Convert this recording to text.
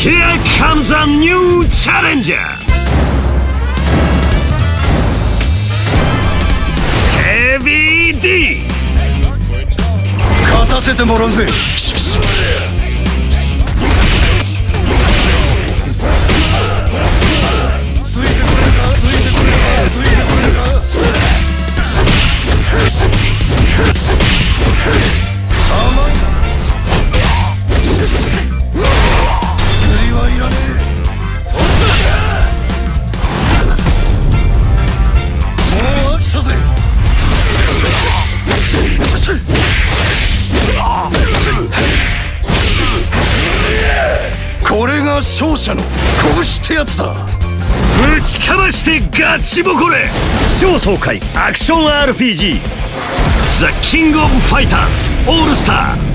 Here comes a new challenger! Heavy D! 勝たせてもらうぜ。これが勝者の拳ってやつだ。 ぶちかましてガチボコれ。超爽快アクション RPG The King of Fighters All Star